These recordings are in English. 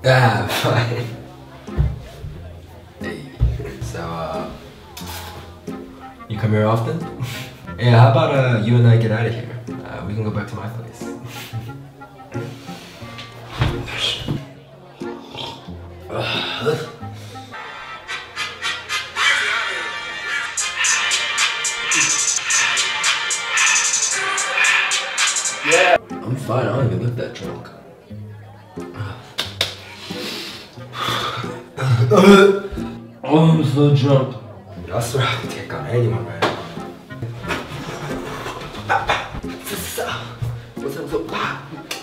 Ah, fine. Hey, so, you come here often? Yeah, how about you and I get out of here? We can go back to my place. Yeah. I'm fine, I don't even look that drunk. Oh, I'm so drunk. I swear I can take on anyone right now. What's up?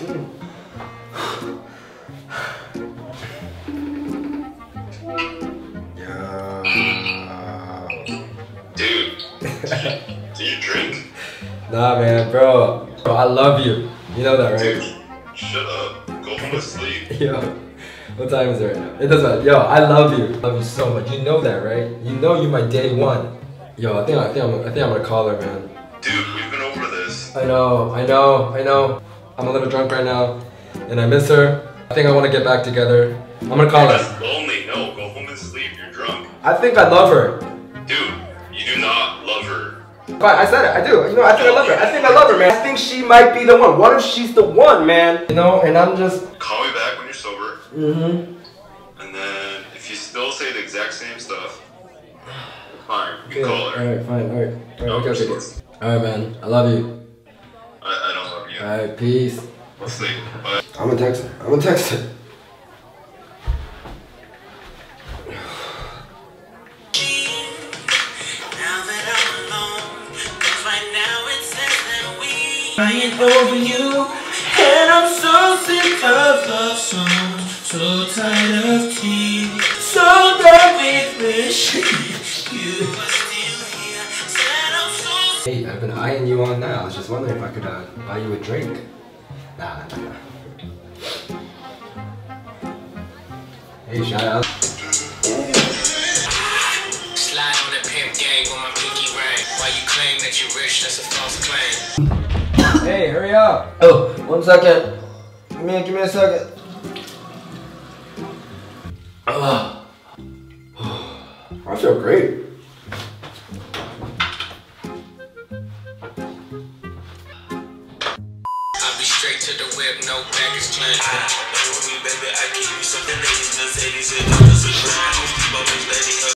Dude, do you drink? Nah, man, bro. Bro, I love you. You know that, right? Dude, shut up. Go home and sleep. Yo, what time is it right now? It doesn't matter. Yo, I love you. I love you so much. You know that, right? You know you're my day one. Yo, I think I'm gonna call her, man. Dude, we've been over this. I know. I'm a little drunk right now, and I miss her. I think I want to get back together. I'm gonna call her. That's lonely. No, go home and sleep. You're drunk. I think I love her. Dude, you do not love her. Fine, I said it. I do. You know, I think I love her. I think I love her, man. I think she might be the one. What if she's the one, man? You know, and I'm just... Call me back when you're sober. Mm-hmm. And then, if you still say the exact same stuff, fine, you can Yeah, call her. alright, fine, alright. Alright, okay. Sure. Alright, man. I love you. I don't love you. Alright, peace. Let's sleep. Bye. I'm gonna text her. Crying over you, and I'm so sick of love songs, so tired of tears, so done with wishing you were still here. Said I'm so Hey, I've been eyeing you on now. I was just wondering if I could buy you a drink. Nah. Hey, shout out. slide on that pimp gang on my pinky ring. Why you claim that you're rich? That's a false claim. Hey, hurry up. Oh, 1 second. Give me a second. I feel great. I'll be straight to the whip, no baggage claim. With me, baby, I keep you something ladies, Mercedes, and others are trying. Keep always letting her